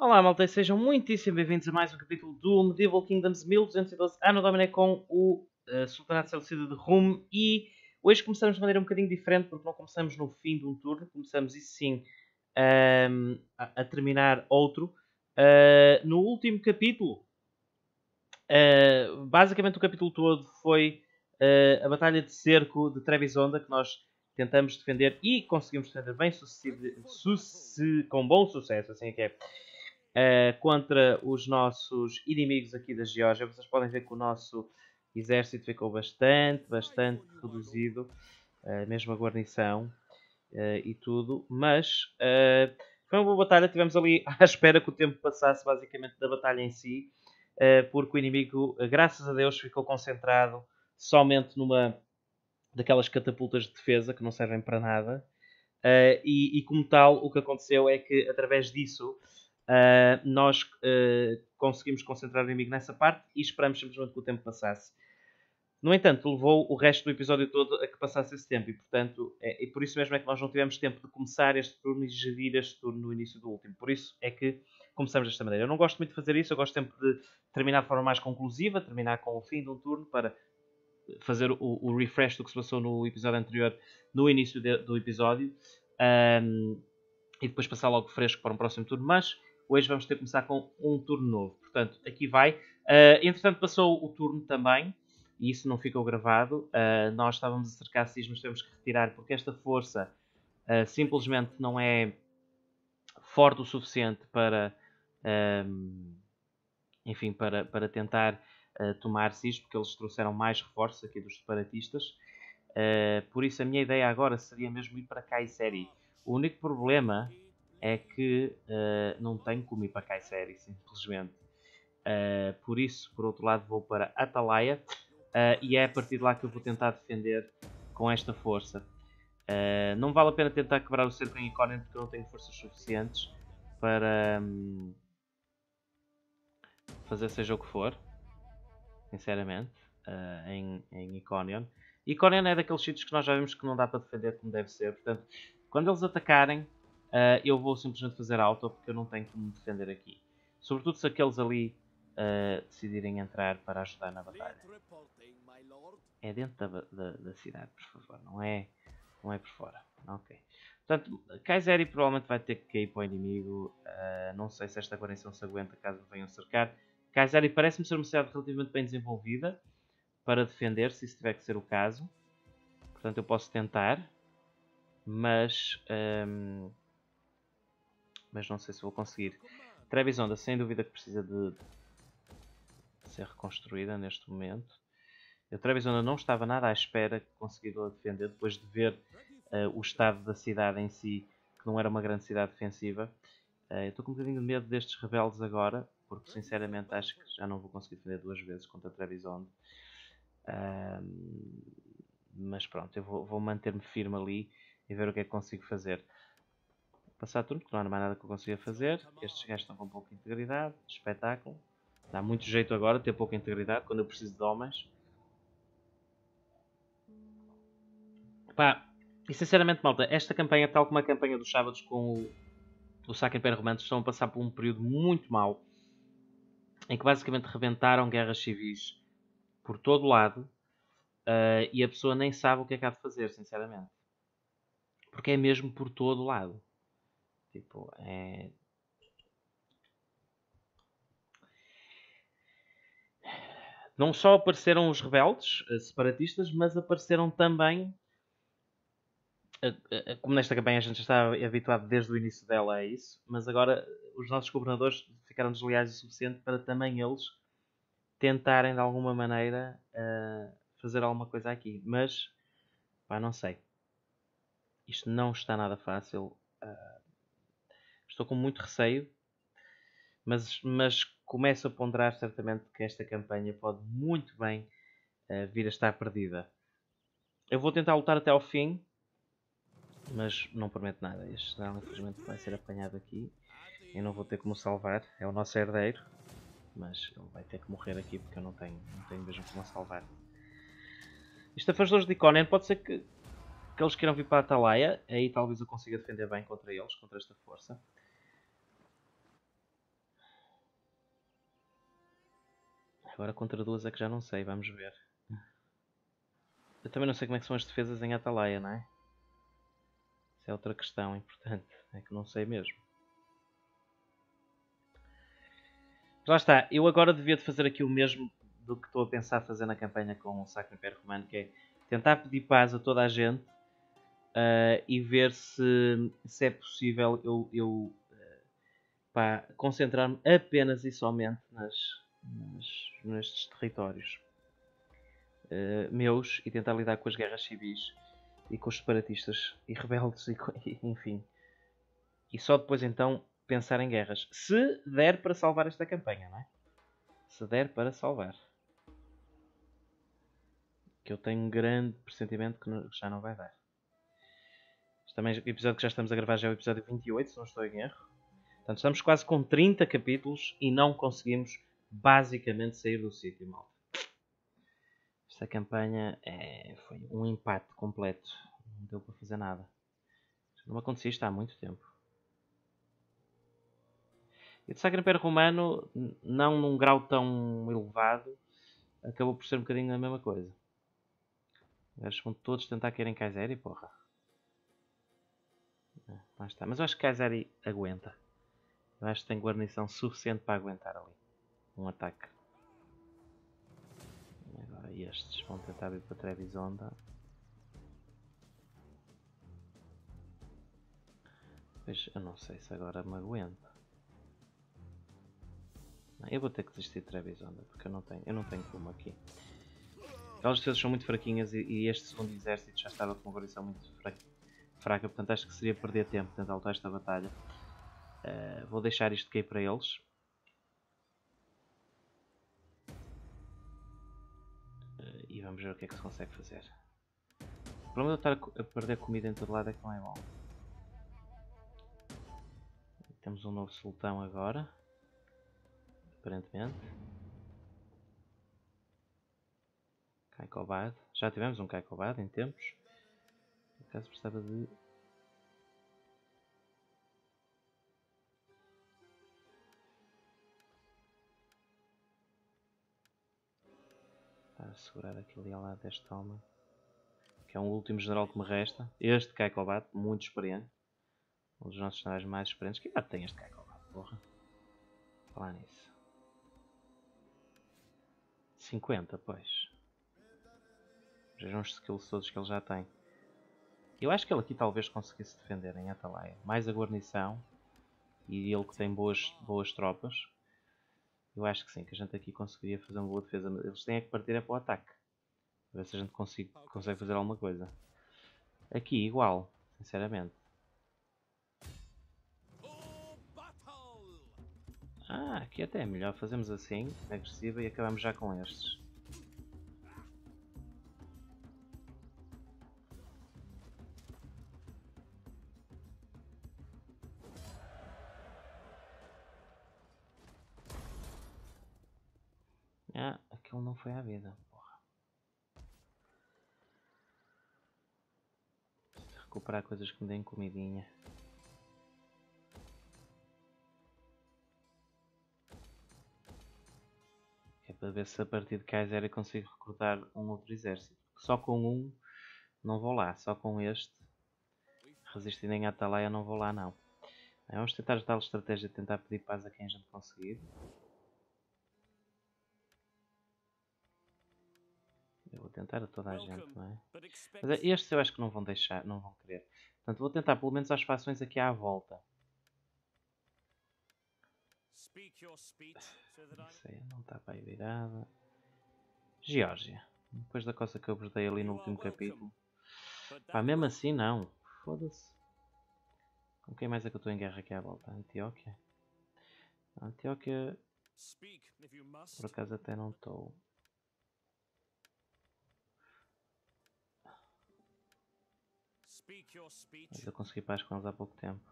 Olá, malta, e sejam muitíssimo bem-vindos a mais um capítulo do Medieval Kingdoms 1212 Anno Domini com o Sultanato Seleucida de Rum. E hoje começamos de maneira um bocadinho diferente, porque não começamos no fim de um turno, começamos isso sim a terminar outro. No último capítulo, basicamente o capítulo todo foi a batalha de cerco de Trebisonda, que nós tentamos defender e conseguimos defender bem com bom sucesso, assim é que é. Contra os nossos inimigos aqui da Geórgia. Vocês podem ver que o nosso exército ficou bastante reduzido, mesmo a guarnição e tudo, mas foi uma boa batalha. Tivemos ali à espera que o tempo passasse basicamente da batalha em si, porque o inimigo, graças a Deus, ficou concentrado somente numa daquelas catapultas de defesa que não servem para nada, e como tal o que aconteceu é que através disso nós conseguimos concentrar o inimigo nessa parte e esperamos simplesmente que o tempo passasse. No entanto, levou o resto do episódio todo a que passasse esse tempo e, portanto, e por isso mesmo é que nós não tivemos tempo de começar este turno e gerir este turno no início do último. Por isso é que começamos desta maneira. Eu não gosto muito de fazer isso, eu gosto sempre de terminar de forma mais conclusiva, terminar com o fim de um turno para fazer o refresh do que se passou no episódio anterior no início do episódio. E depois passar logo fresco para um próximo turno, mas hoje vamos ter que começar com um turno novo. Portanto, aqui vai. Entretanto, passou o turno também, e isso não ficou gravado. Nós estávamos a cercar cismas, temos que retirar, porque esta força simplesmente não é forte o suficiente para, enfim, para tentar tomar cis, porque eles trouxeram mais reforços aqui dos separatistas. Por isso, a minha ideia agora seria mesmo ir para Kayseri. O único problema é que não tenho como ir para Kayseri, simplesmente. Por isso, por outro lado, vou para Atalaia e é a partir de lá que eu vou tentar defender com esta força. Não vale a pena tentar quebrar o cerco em Iconium porque eu não tenho forças suficientes para fazer seja o que for, sinceramente, em Iconium. Iconium é daqueles sítios que nós já vimos que não dá para defender como deve ser, portanto, quando eles atacarem, eu vou simplesmente fazer auto porque eu não tenho como defender aqui. Sobretudo se aqueles ali decidirem entrar para ajudar na batalha. É dentro da cidade, por favor, não é por fora. Ok. Portanto, Kayseri provavelmente vai ter que cair para o inimigo. Não sei se esta guarnição se aguenta caso venham cercar. Kayseri parece-me ser uma cidade relativamente bem desenvolvida para defender, se isso tiver que ser o caso. Portanto, eu posso tentar. Mas não sei se vou conseguir. Trebisonda, sem dúvida que precisa de ser reconstruída neste momento. A Trebisonda não estava nada à espera que conseguisse defender, depois de ver o estado da cidade em si, que não era uma grande cidade defensiva. Eu estou com um bocadinho de medo destes rebeldes agora, porque sinceramente acho que já não vou conseguir defender duas vezes contra a Trebisonda. Mas pronto, eu vou manter-me firme ali e ver o que é que consigo fazer. Passar turno, porque não há mais nada que eu consiga fazer. Estes gajos estão com pouca integridade. Espetáculo. Dá muito jeito agora ter pouca integridade quando eu preciso de homens. Pá, e sinceramente, malta, esta campanha, tal como a campanha dos sábados com o Sacro Império Romano, estão a passar por um período muito mau, em que basicamente rebentaram guerras civis por todo lado, e a pessoa nem sabe o que é que há de fazer, sinceramente. Porque é mesmo por todo lado. Tipo, não só apareceram os rebeldes separatistas, mas apareceram também, como nesta campanha a gente já está habituado desde o início dela a isso, mas agora os nossos governadores ficaram desleais o suficiente para também eles tentarem de alguma maneira fazer alguma coisa aqui. Mas, pá, não sei. Isto não está nada fácil. Estou com muito receio, mas começo a ponderar certamente que esta campanha pode muito bem vir a estar perdida. Eu vou tentar lutar até ao fim, mas não prometo nada. Este não, infelizmente, vai ser apanhado aqui. Eu não vou ter como salvar. É o nosso herdeiro, mas ele vai ter que morrer aqui porque eu não tenho mesmo como salvar. Isto afastou-os de Iconium. Pode ser que eles queiram vir para a Atalaia. Aí talvez eu consiga defender bem contra eles, contra esta força. Agora contra duas é que já não sei, vamos ver. Eu também não sei como é que são as defesas em Atalaia, não é? Isso é outra questão importante, é que não sei mesmo. Mas lá está, eu agora devia de fazer aqui o mesmo do que estou a pensar fazer na campanha com o Sacro Império Romano, que é tentar pedir paz a toda a gente e ver se é possível eu concentrar-me apenas e somente nestes territórios meus e tentar lidar com as guerras civis e com os separatistas e rebeldes e enfim. E só depois então pensar em guerras. Se der para salvar esta campanha, não é? Se der para salvar. Que eu tenho um grande pressentimento que já não vai dar. Este também, o episódio que já estamos a gravar já é o episódio 28, se não estou em erro. Portanto, estamos quase com 30 capítulos e não conseguimos basicamente sair do sítio, malta. Esta campanha foi um empate completo. Não deu para fazer nada. Não me acontecia isto há muito tempo. E de Sacro Império Romano, não num grau tão elevado, acabou por ser um bocadinho a mesma coisa. Eles vão todos tentar querer em Kayseri, porra. Lá está. Mas eu acho que Kayseri aguenta. Eu acho que tem guarnição suficiente para aguentar ali um ataque. Agora estes vão tentar vir para Trebizonda. Pois eu não sei se agora me aguento. Não, eu vou ter que desistir de Trebizonda porque eu não tenho como aqui. Aquelas defesas são muito fraquinhas e este segundo exército já estava com uma guarnição muito fraca, portanto acho que seria perder tempo tentar lutar esta batalha. Vou deixar isto cair para eles. E vamos ver o que é que se consegue fazer. O problema de eu estar a perder comida em todo lado é que não é bom. Temos um novo sultão agora. Aparentemente. Kaikobad. Já tivemos um Kaikobad em tempos. Por acaso precisava de... Está a segurar aquele ao lado deste homem. Que é o último general que me resta. Este Kaikobad, muito experiente. Um dos nossos generais mais experientes. Que idade tem este Kaikobad, porra? Falar nisso. 50, pois. Vejam os skills todos que ele já tem. Eu acho que ele aqui talvez conseguisse defender em Atalaia. Mais a guarnição. E ele que tem boas tropas. Eu acho que sim, que a gente aqui conseguiria fazer uma boa defesa. Eles têm que partir para o ataque. Para ver se a gente consegue fazer alguma coisa. Aqui igual, sinceramente. Aqui até é melhor. Fazemos assim, agressiva, e acabamos já com estes. Aquilo não foi à vida, porra. Preciso recuperar coisas que me deem comidinha. É para ver se a partir de Kayseri consigo recrutar um outro exército. Só com um não vou lá, só com este resistindo em Atalaia não vou lá não. Vamos tentar a tal estratégia de tentar pedir paz a quem a gente conseguir. Eu vou tentar a toda a gente, não é? Mas estes eu acho que não vão deixar, não vão querer. Portanto, vou tentar pelo menos as fações aqui à volta. Não sei, não está para aí virada. Geórgia. Depois da coisa que eu vos dei ali no último capítulo. Mesmo assim não. Foda-se. Com quem mais é que eu estou em guerra aqui à volta? Antioquia? Antioquia... Por acaso até não estou... Mas eu consegui paz com eles há pouco tempo.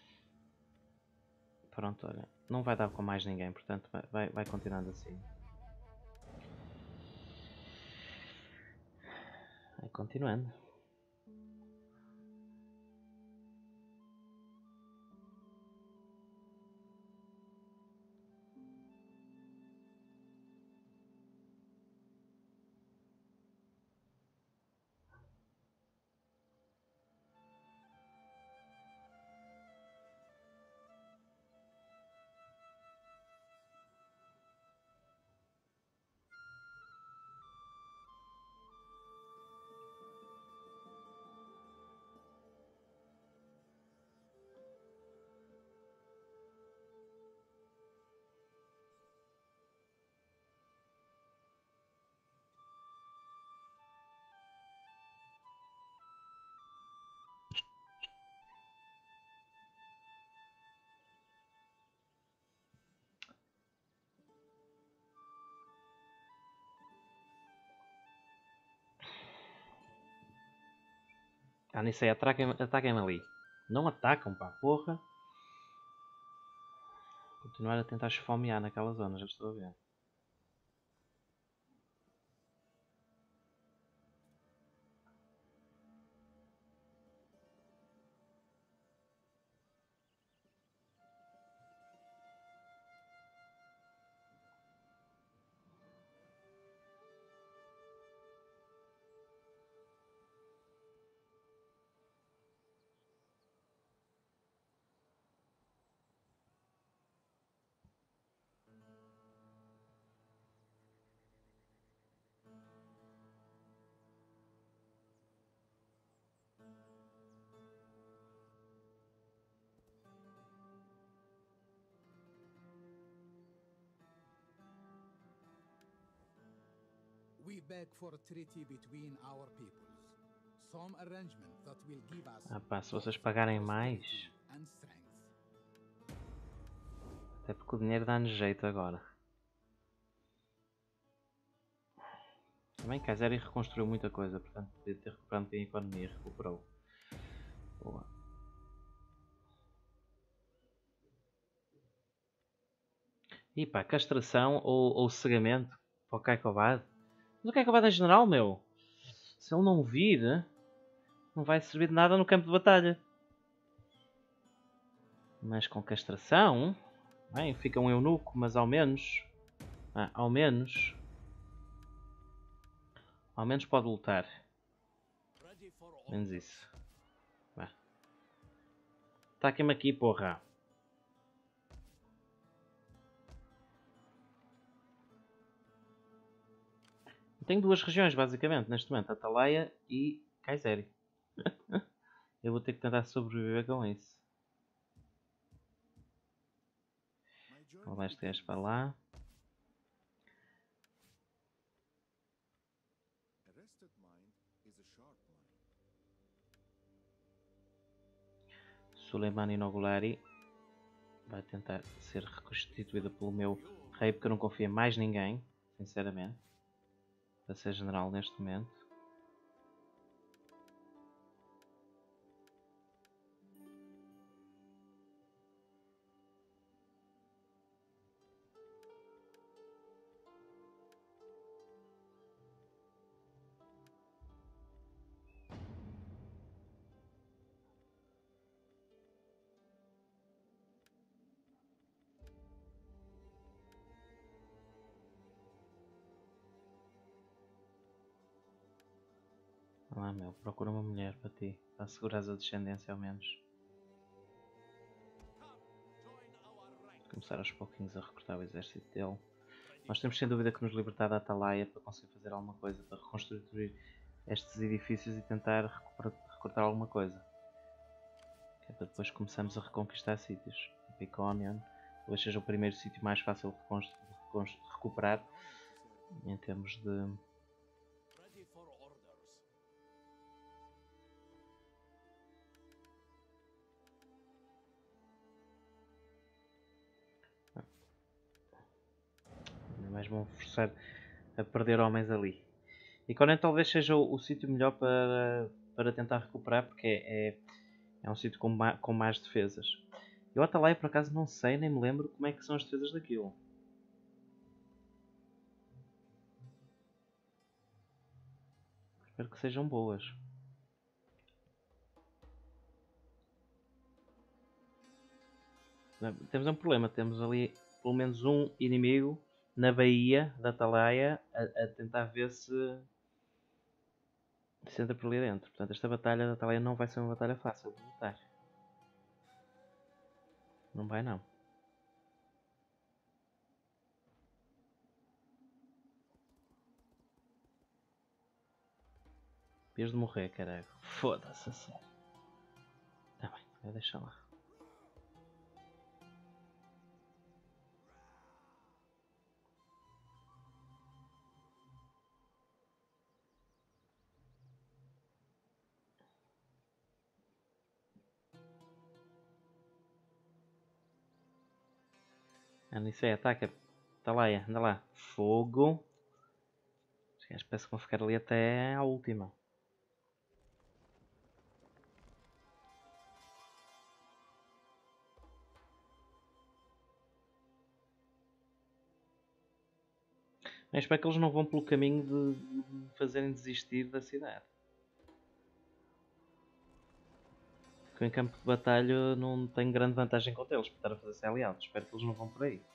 Pronto, olha. Não vai dar com mais ninguém, portanto vai continuando assim. Vai continuando. Ah, nisso aí, ataquem-me ali. Não atacam, pá, porra. Continuar a tentar esfomear naquela zona, já estou a ver. We beg for a treaty between our peoples. Some arrangement that will give us Ah pá, se vocês pagarem mais... and strength. Até porque o dinheiro dá-nos jeito agora. Também Kayseri reconstruiu muita coisa, portanto podia ter recuperado um bocadinho a economia e recuperou. Boa. E pá, castração ou cegamento para o Kaikobad. Mas o Kaikobad é general, meu. Se ele não vir, não vai servir de nada no campo de batalha. Mas com castração, bem, fica um eunuco, mas ao menos... ao menos pode lutar. Menos isso. Ataquem-me aqui, porra. Tenho duas regiões, basicamente, neste momento. Atalaia e Kayseri. Eu vou ter que tentar sobreviver com isso. Vou levar este gajo para lá. Suleimani Nogulari vai tentar ser reconstituída pelo meu rei, porque eu não confio em mais ninguém, sinceramente, para ser general neste momento. Ah, meu, procura uma mulher para ti, para assegurar a descendência ao menos. Começar aos pouquinhos a recrutar o exército dele. Nós temos sem dúvida que nos libertar da Atalaia para conseguir fazer alguma coisa, para reconstruir estes edifícios e tentar recrutar alguma coisa. Que é para depois começarmos a reconquistar sítios. Piconian talvez seja o primeiro sítio mais fácil de recuperar em termos de... Mas vão forçar a perder homens ali. E Conan talvez seja o sítio melhor para tentar recuperar, porque é um sítio com mais defesas. Eu Atalaia por acaso não sei, nem me lembro como é que são as defesas daquilo. Espero que sejam boas. Temos um problema, temos ali pelo menos um inimigo na baía da Atalaia a tentar ver se entra por ali dentro. Portanto, esta batalha da Atalaia não vai ser uma batalha fácil de lutar. Não vai não. Devias de morrer, caralho. Foda-se, a sério. Tá bem, vou deixar lá. Anda isso aí, ataca. Atalaia, anda lá. Fogo. Os gajos parece que vão ficar ali até à última. Eu espero que eles não vão pelo caminho de me fazerem desistir da cidade. Porque em campo de batalha não tenho grande vantagem contra eles por estar a fazer-se aliados. Espero que eles não vão por aí.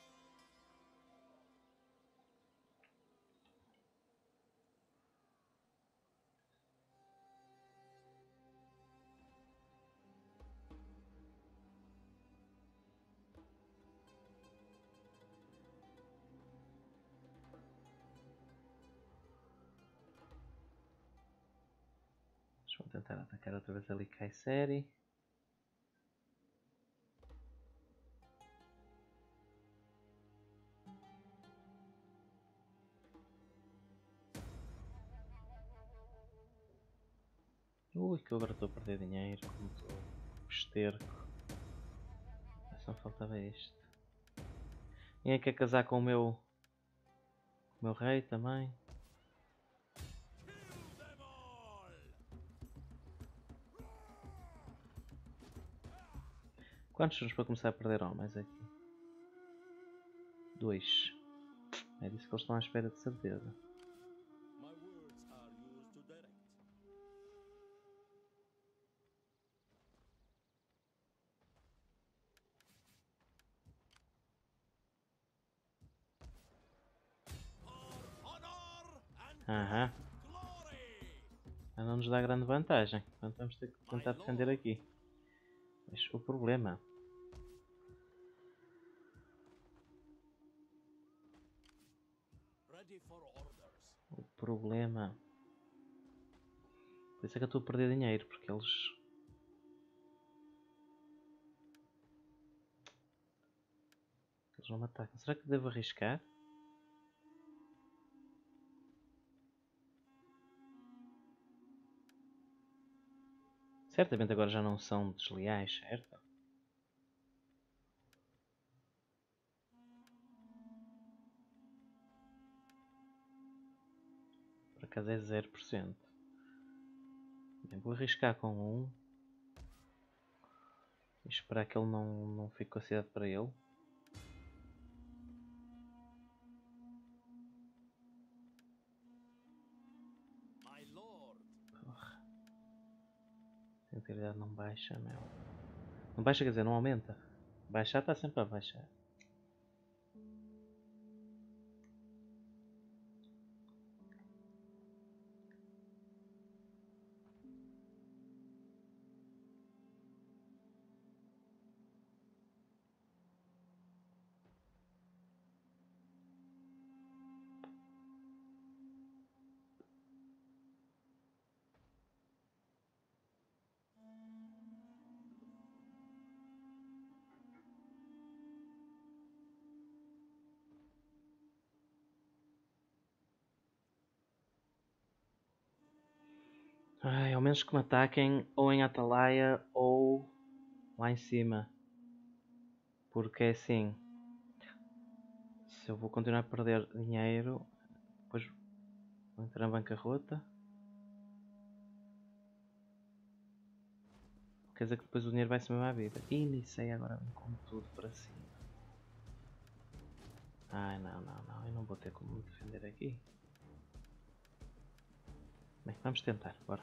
Vou tentar atacar outra vez ali Kayseri. Ui, que eu agora estou a perder dinheiro, como estou esterco. Só faltava isto. Ninguém quer casar com o meu rei também. Quantos turnos para começar a perder homens aqui? 2. É disso que eles estão à espera de certeza. Aham. Não nos dá grande vantagem. Portanto vamos ter que tentar defender aqui. Mas o problema... O problema... Por isso é que eu estou a perder dinheiro, porque eles... Eles não me atacam. Será que devo arriscar? Certamente agora já não são desleais, certo? Por acaso é 0%. Bem, vou arriscar com 1. E esperar que ele não fique com a cidade para ele. Porra. A integridade não baixa, meu. Não baixa, quer dizer, não aumenta. Baixar está sempre a baixar. Ai, ao menos que me ataquem ou em Atalaia ou lá em cima. Porque é assim, se eu vou continuar a perder dinheiro, depois vou entrar na bancarrota. Quer dizer que depois o dinheiro vai-se mesmo à vida. E iniciei agora com tudo para cima. Ai, não, eu não vou ter como me defender aqui. Bem, vamos tentar, bora.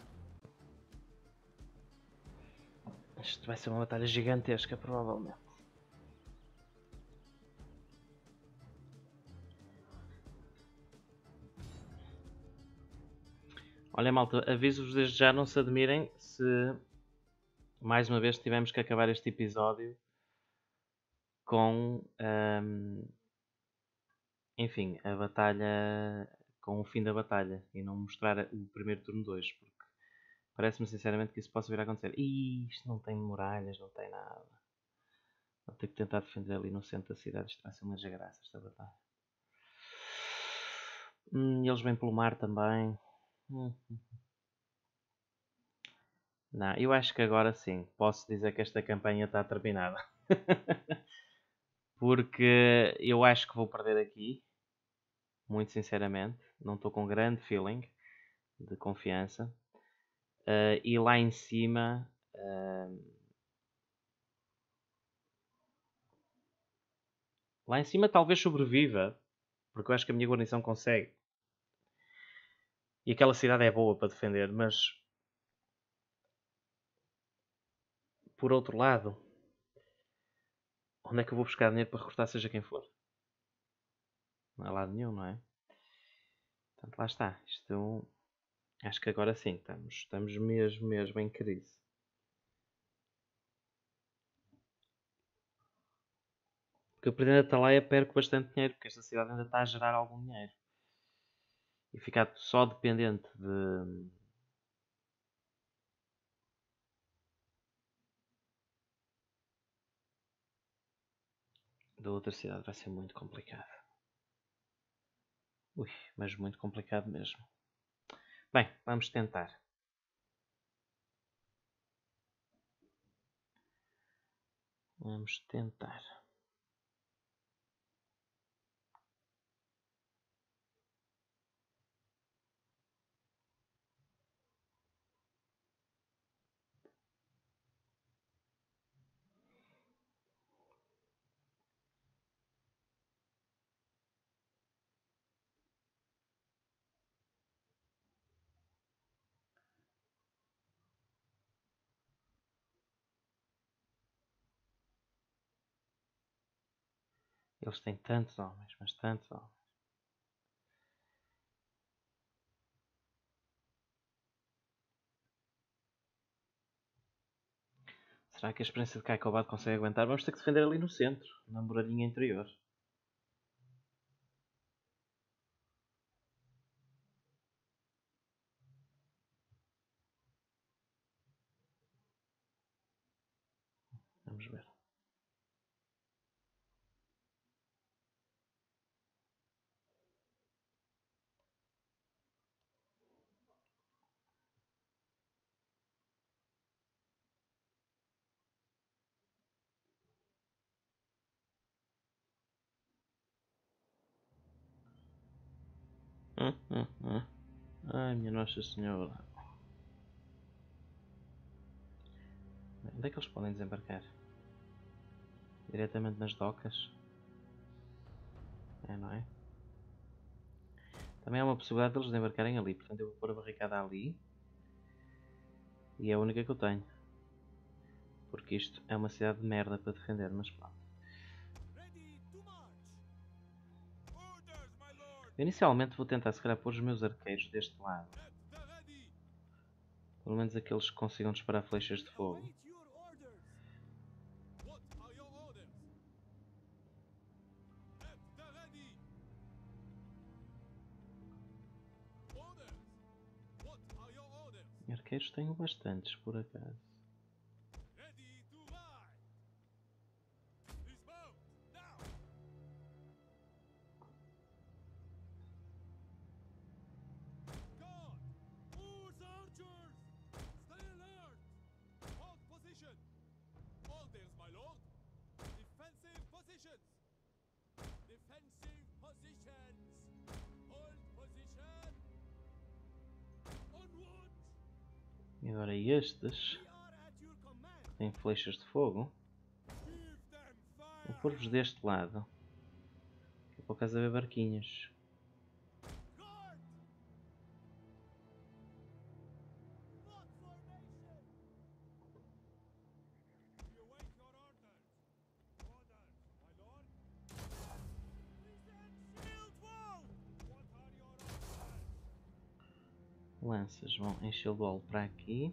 Isto vai ser uma batalha gigantesca, provavelmente. Olha, malta, aviso-vos desde já, não se admirem se mais uma vez tivemos que acabar este episódio com, enfim, a batalha, com o fim da batalha e não mostrar o primeiro turno 2, porque parece-me sinceramente que isso possa vir a acontecer. Ih, isto não tem muralhas, não tem nada. Vou ter que tentar defender ali no centro da cidade, isto vai ser uma desgraça esta batalha. Eles vêm pelo mar também. Não, eu acho que agora sim, posso dizer que esta campanha está terminada. Porque eu acho que vou perder aqui, muito sinceramente. Não estou com grande feeling de confiança. E lá em cima... lá em cima talvez sobreviva, Porque eu acho que a minha guarnição consegue. E aquela cidade é boa para defender, mas... Por outro lado... Onde é que eu vou buscar dinheiro para recrutar seja quem for? Não há lado nenhum, não é? Portanto, lá está. Isto... Acho que agora sim, estamos mesmo em crise. Porque eu perdendo a Atalaia perco bastante dinheiro, porque esta cidade ainda está a gerar algum dinheiro. E ficar só dependente da outra cidade vai ser muito complicado. Ui, mas muito complicado mesmo. Bem, vamos tentar. Vamos tentar. Eles têm tantos homens, mas tantos homens. Será que a experiência de Kaikobad consegue aguentar? Vamos ter que defender ali no centro, na muralhinha interior. Vamos ver. Ai, minha Nossa Senhora. Onde é que eles podem desembarcar? Diretamente nas docas? É, não é? Também há uma possibilidade de eles desembarcarem ali. Portanto, eu vou pôr a barricada ali. E é a única que eu tenho. Porque isto é uma cidade de merda para defender, mas pronto. Inicialmente vou tentar se calhar pôr os meus arqueiros deste lado. Pelo menos aqueles que consigam disparar flechas de fogo. E arqueiros tenho bastantes, por acaso. E agora estes que têm flechas de fogo. Vou pôr-vos deste lado. Que é para o caso haver barquinhos. Lanças vão encher o bolo para aqui.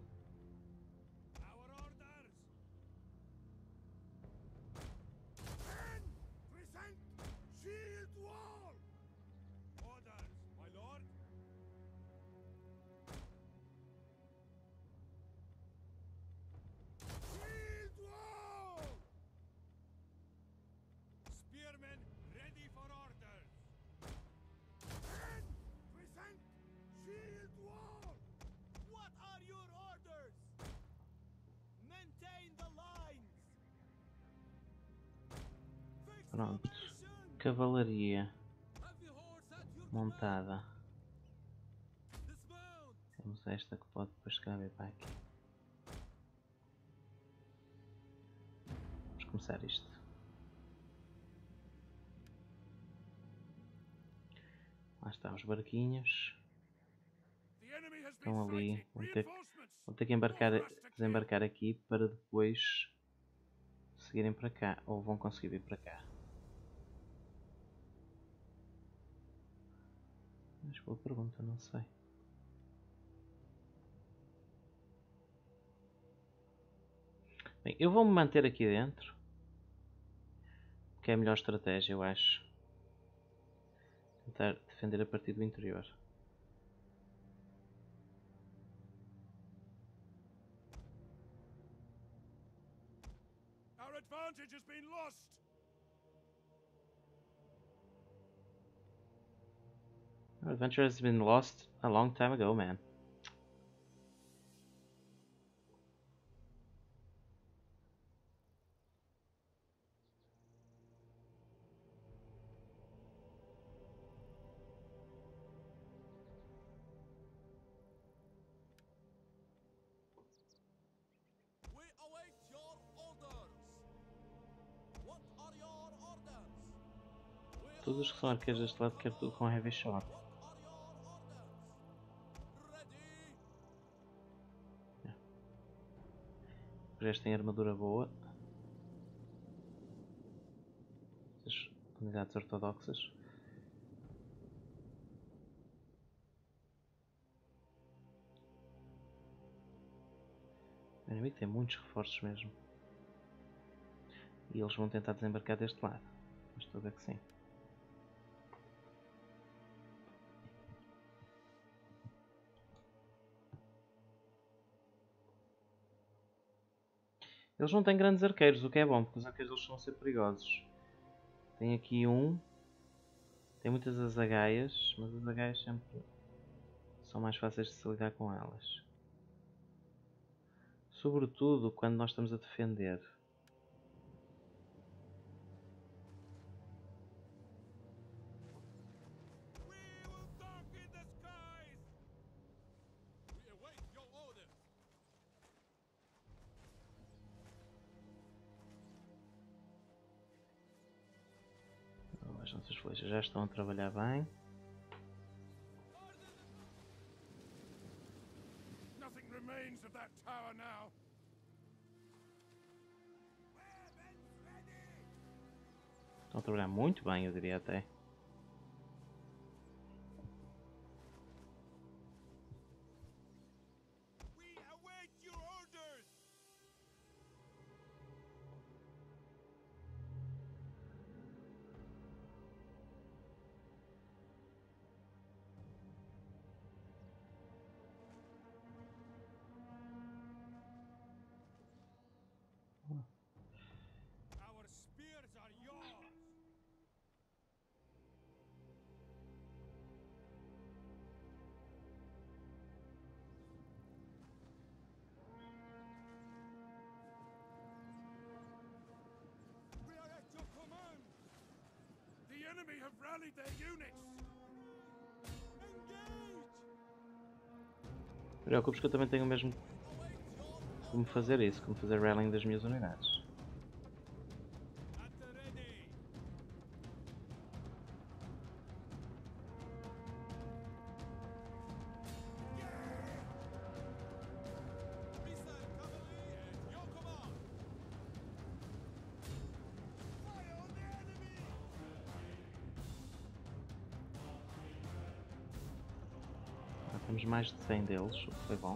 Pronto. Cavalaria montada. Temos esta que pode depois escrever para aqui. Vamos começar isto. estão os barquinhos. The enemy has been Estão ali. fighting. Vou Reinforcements. ter que desembarcar aqui para depois seguirem para cá. Ou vão conseguir vir para cá. Mas boa pergunta, não sei. Bem, eu vou me manter aqui dentro. Que é a melhor estratégia, eu acho. Tentar defender a partir do interior. Our advantage has been lost. Our adventure has been lost a long time ago, man. We await your orders. What are your orders? Todos os que são arqueiros deste lado querem tudo com heavy shot. What are your orders? Ready? Os gajos têm armadura boa. As unidades ortodoxas. O inimigo tem muitos reforços mesmo. E eles vão tentar desembarcar deste lado. Mas estou a ver que sim. Eles não têm grandes arqueiros, o que é bom, porque os arqueiros eles vão ser perigosos. Tem aqui um. Tem muitas azagaias, mas as azagaias sempre são mais fáceis de se lidar com elas. Sobretudo quando nós estamos a defender. We will darken the skies. We await your orders. As nossas flechas já estão a trabalhar bem. Nothing remains of that tower now. Estão a trabalhar muito bem, eu diria até. We await your orders. Our spears are yours. We are at your command. The enemy have rallied their units. Engage! Não te preocupes que eu também tenho mesmo como fazer isso, como fazer rallying das minhas unidades. At the ready. Missile cavalry at your command. Fire on the enemy! Já temos mais de 100 deles, o que foi bom.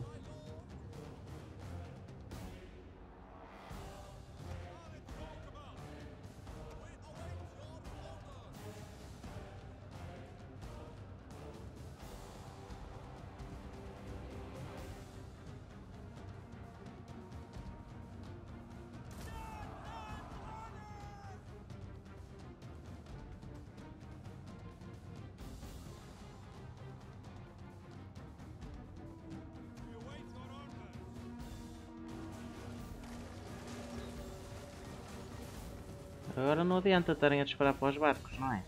We await your orders. Agora não adianta estarem a disparar para os barcos, não é?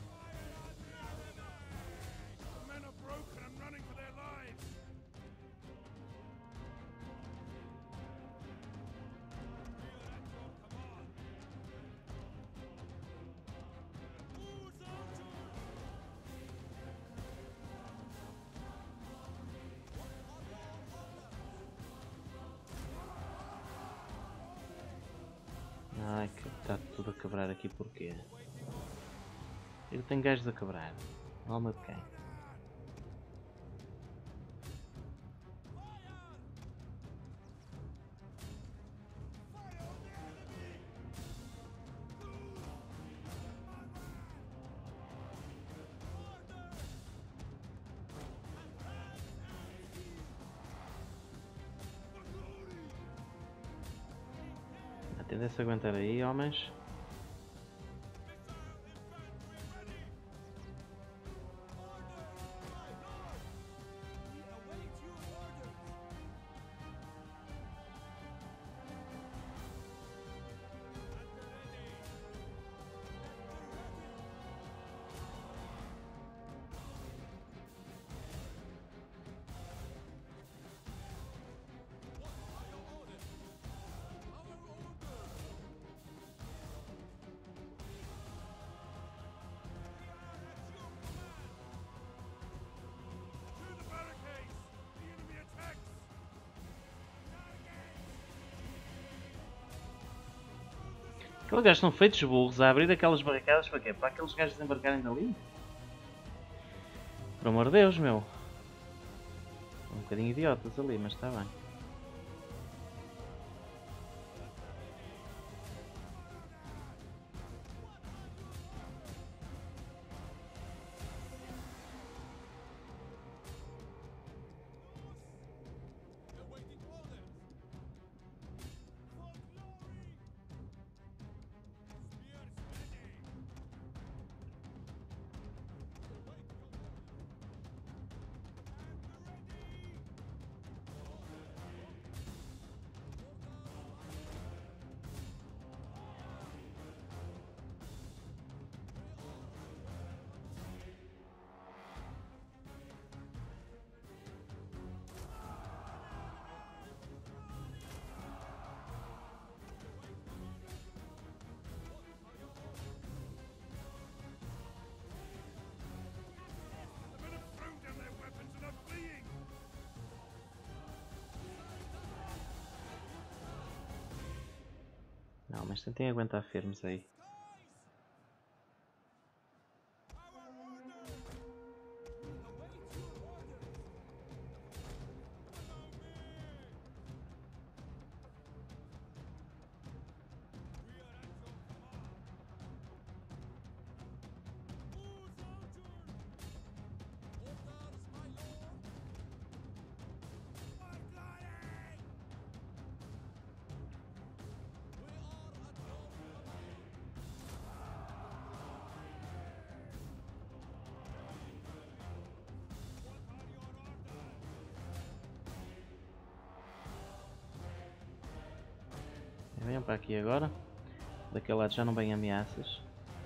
The men are broken and running for their lives. We are at your command. Who's archers? está tudo a quebrar aqui porquê? Eu tenho gajos a quebrar. Alma de quem? Tendem-se a aguentar aí, homens. Aqueles gajos são feitos burros a abrir aquelas barricadas para quê? Para aqueles gajos desembarcarem dali? Por amor de Deus, meu. Um bocadinho idiotas ali, mas está bem. Não, mas tentem aguentar firmes aí. Venham para aqui agora. Daquele lado já não vêm ameaças.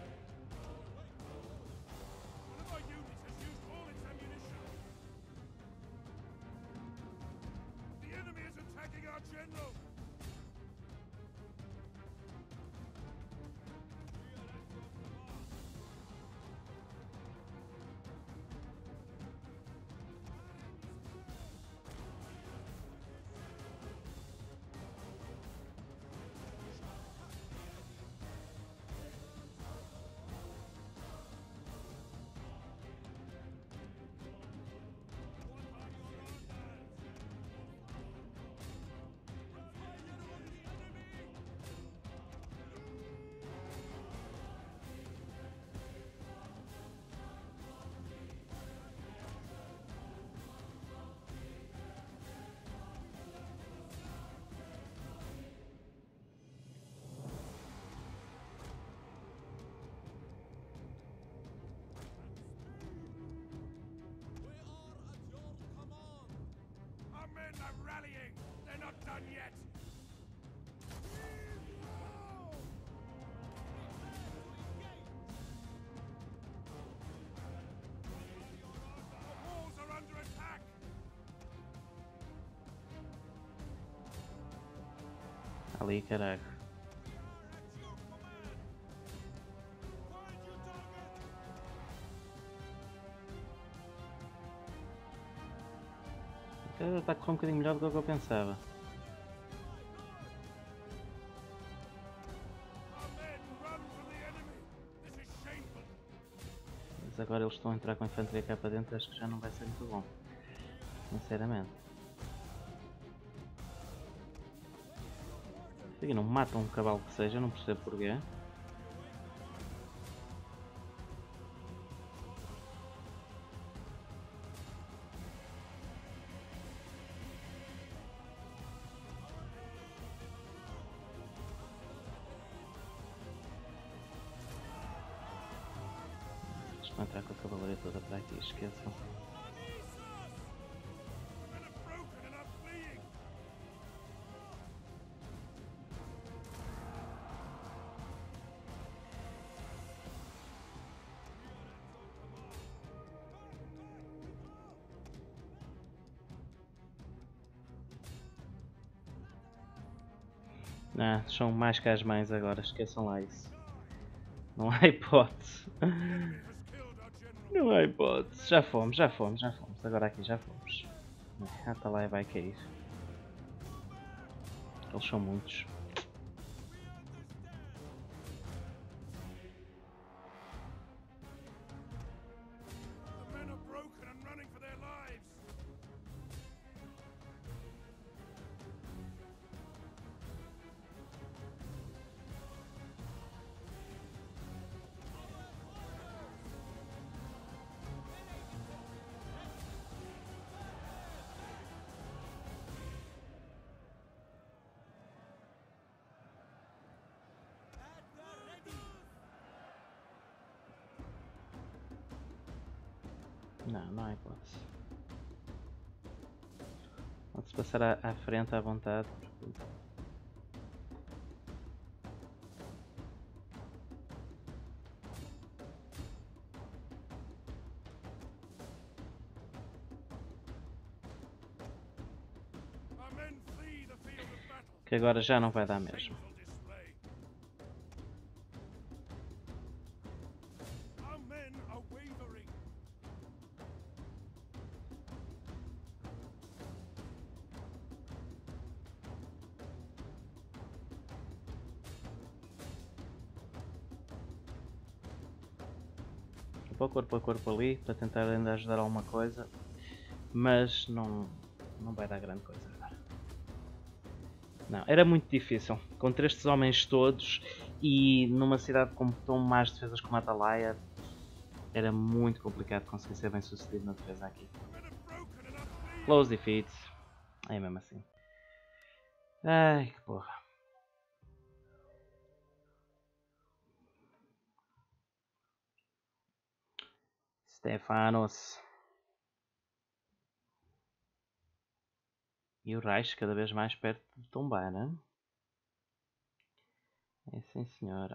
men are rallying! They're not done yet! The walls are under attack! Ali, caraca. Está a correr um bocadinho melhor do que eu pensava. Our men se agora eles estão a entrar com a infantaria cá para dentro, acho que já não vai ser muito bom. Sinceramente. Aqui não matam um cavalo que seja, não percebo porquê. Vou entrar com a cavalaria toda para aqui, esqueçam. Men are broken and are fleeing. Ah, são mais que as mães agora, esqueçam lá isso. Não há hipótese. The enemy has killed our general. Não há hipótese. Já fomos, já fomos, já fomos. Agora aqui já fomos. A Atalaia vai cair. Eles são muitos. The men are broken and running for their lives. Não, não há hipótese. Pode-se passar à frente à vontade. Our men flee the field of battle. Que agora já não vai dar mesmo. Shameful display. Our men are wavering. Vou corpo a corpo ali para tentar ainda ajudar alguma coisa. Mas não vai dar grande coisa agora. Não, era muito difícil. Contra estes homens todos e numa cidade com tão más defesas como a Atalaia, era muito complicado conseguir ser bem sucedido na defesa aqui. The men are broken and are fleeing. Close defeat. É mesmo assim. Ai, que porra. Stefanos. E o Reich cada vez mais perto de tombar, né? É sim, senhora.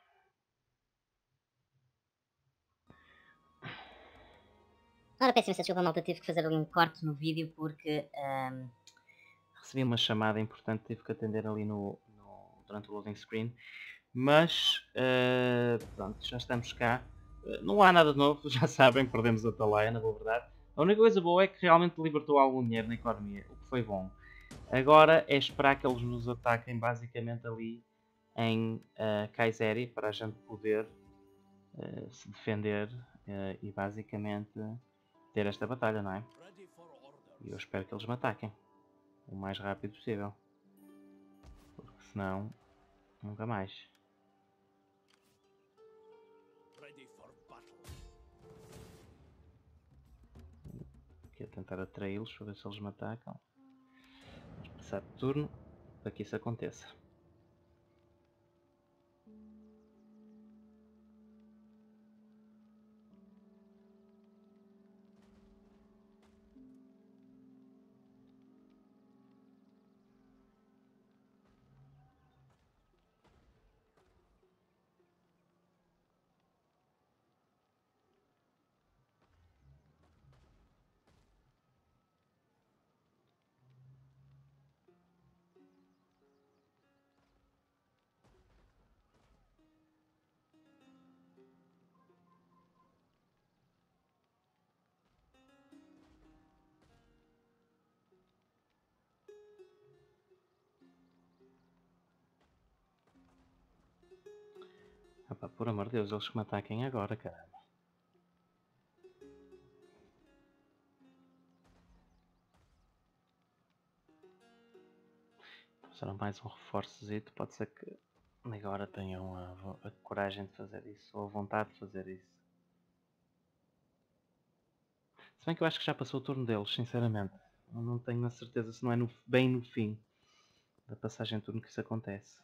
Ora, peço imensa desculpa, malta, tive que fazer ali um corte no vídeo porque Recebi uma chamada importante, tive que atender ali durante o loading screen. Mas, pronto, já estamos cá. Não há nada de novo, já sabem, perdemos a Atalaia, na boa verdade. A única coisa boa é que realmente libertou algum dinheiro na economia, o que foi bom. Agora é esperar que eles nos ataquem basicamente ali em Kayseri para a gente poder se defender e basicamente ter esta batalha, não é? Ready for orders. E eu espero que eles me ataquem o mais rápido possível, porque senão nunca mais. Ready for battle. Aqui a tentar atraí-los para ver se eles me atacam. Vamos passar de turno para que isso aconteça. Epá, por amor de Deus, eles que me ataquem agora, caramba. Será mais um reforçozito. Pode ser que agora tenham a coragem de fazer isso, ou a vontade de fazer isso. Se bem que eu acho que já passou o turno deles, sinceramente. Eu não tenho a certeza se não é bem no fim da passagem de turno que isso acontece.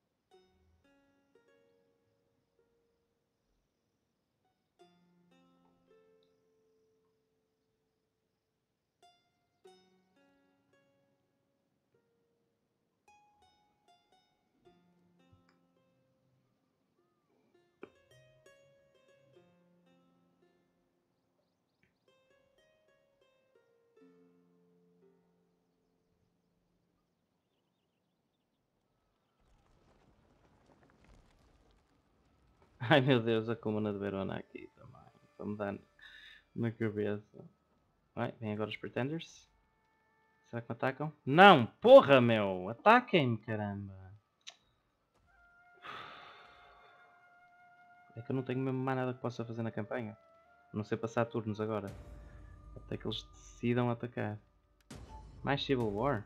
Ai meu Deus, a comuna de Verona aqui também. Está-me dando na cabeça. Vai, vem agora os Pretenders. Será que me atacam? Não! Porra, meu! Ataquem-me, caramba! É que eu não tenho mesmo mais nada que possa fazer na campanha. Não sei passar turnos agora. Até que eles decidam atacar. Mais Civil War?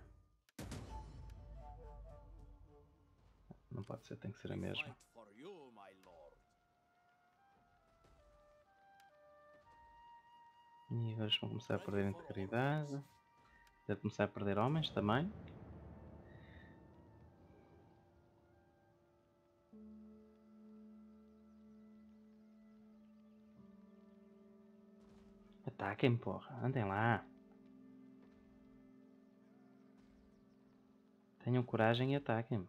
Não pode ser, tem que ser a mesma. Fight for you, my lord. E agora eles vão começar a perder integridade. Deve começar a perder homens também. Ataquem, porra. Andem lá. Tenham coragem e ataquem.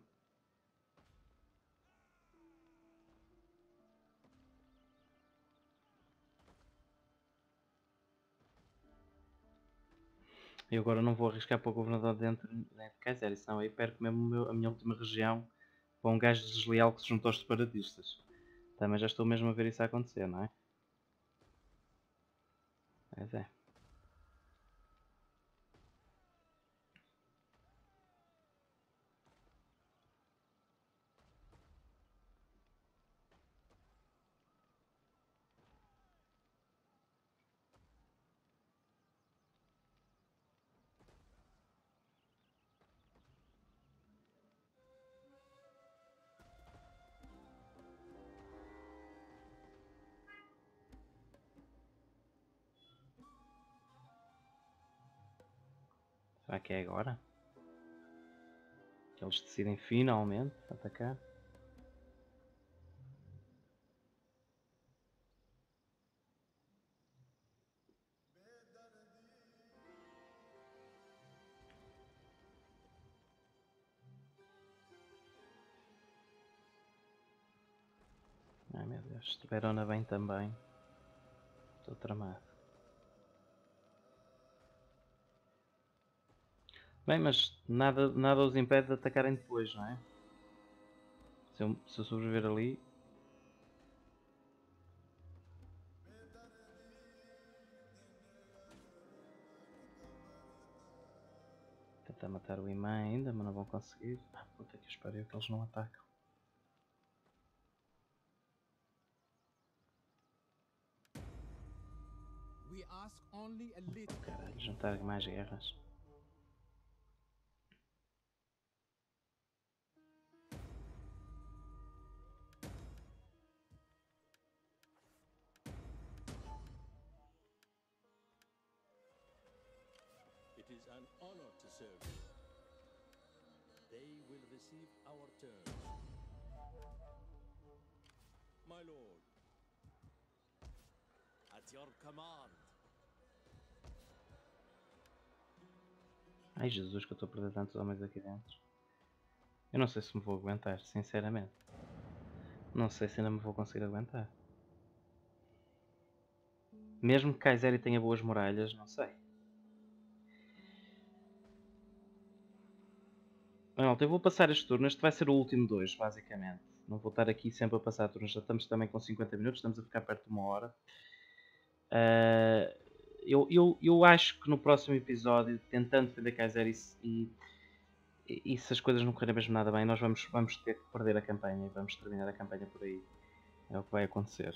Eu agora não vou arriscar para o governador dentro de Kayseri, senão aí perco mesmo a minha última região para um gajo desleal que se juntou aos separatistas. Também já estou mesmo a ver isso a acontecer, não é? Mas é. Será que é agora? Que eles decidem finalmente atacar? Ai meu Deus, se Verona bem também. Estou tramado. Bem, mas nada os impede de atacarem depois, não é? Se eu sobreviver ali. Tentar matar o imã ainda, mas não vão conseguir. Ah, puta que os pariu que eles não atacam. We ask only a little. Caralho, juntar mais guerras. It is an honor to serve you. They will receive our terms. My lord, At your command. Ai Jesus, que eu estou a perder tantos homens aqui dentro. Eu não sei se me vou aguentar, sinceramente. Não sei se ainda me vou conseguir aguentar. Mesmo que Kayseri tenha boas muralhas, não sei. Malta, eu vou passar este turno. Este vai ser o último 2, basicamente. Não vou estar aqui sempre a passar turnos. Já estamos também com 50 minutos. Estamos a ficar perto de 1 hora. Eu acho que no próximo episódio, tentando defender Kayseri e se as coisas não correrem mesmo nada bem, nós vamos ter que perder a campanha e vamos terminar a campanha por aí. É o que vai acontecer.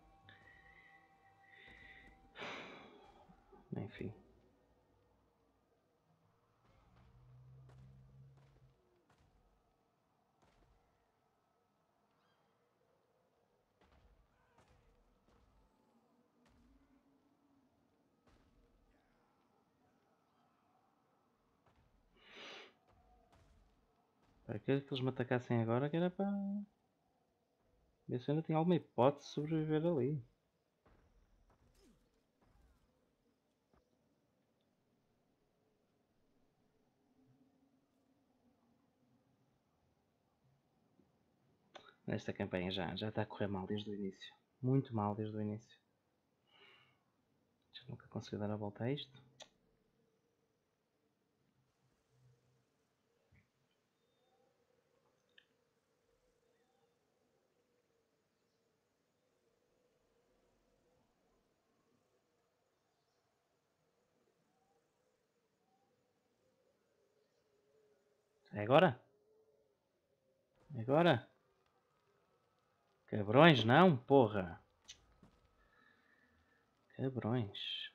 Enfim. Para que eles me atacassem agora, que era para ver se eu ainda tinha alguma hipótese de sobreviver ali. Nesta campanha já está a correr mal desde o início. Muito mal desde o início. Já nunca consegui dar a volta a isto. É agora? É agora? Cabrões, não, porra. Cabrões.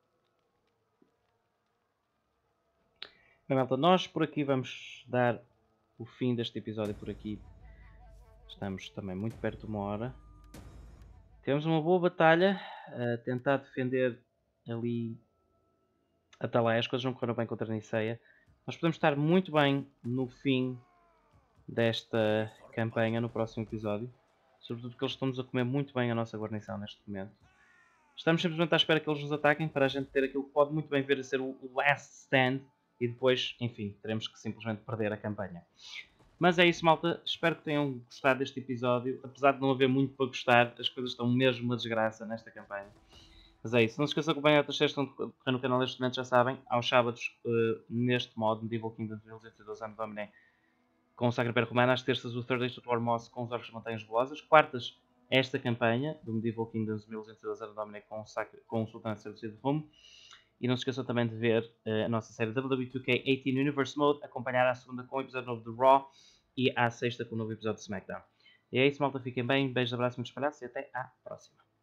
Bem, malta, nós por aqui vamos dar o fim deste episódio por aqui. Estamos também muito perto de 1 hora. Temos uma boa batalha a tentar defender ali a Atalaia. As coisas não correram bem contra a Niceia. Nós podemos estar muito bem no fim desta campanha, no próximo episódio. Sobretudo porque eles estão-nos a comer muito bem a nossa guarnição neste momento. Estamos simplesmente à espera que eles nos ataquem para a gente ter aquilo que pode muito bem vir a ser o last stand. E depois, enfim, teremos que simplesmente perder a campanha. Mas é isso, malta. Espero que tenham gostado deste episódio. Apesar de não haver muito para gostar, as coisas estão mesmo uma desgraça nesta campanha. Mas é isso. Não se esqueçam de acompanhar outras séries que estão no canal neste momento, já sabem. Aos sábados, neste modo, Medieval Kingdoms 1202 Anno Domini, com o Sacro Império Romano. Às terças, o Third Age of War Moss com os Orcs das Montanhas Velozes. Quartas, esta campanha do Medieval Kingdoms 1202 Anno Domini com o Sultão de Rumo. E não se esqueçam também de ver a nossa série WWE2K18 Universe Mode, acompanhar a segunda com o episódio novo de Raw e a sexta com o novo episódio de SmackDown. E é isso, malta. Fiquem bem, beijos, abraços, muito espalhados e até à próxima.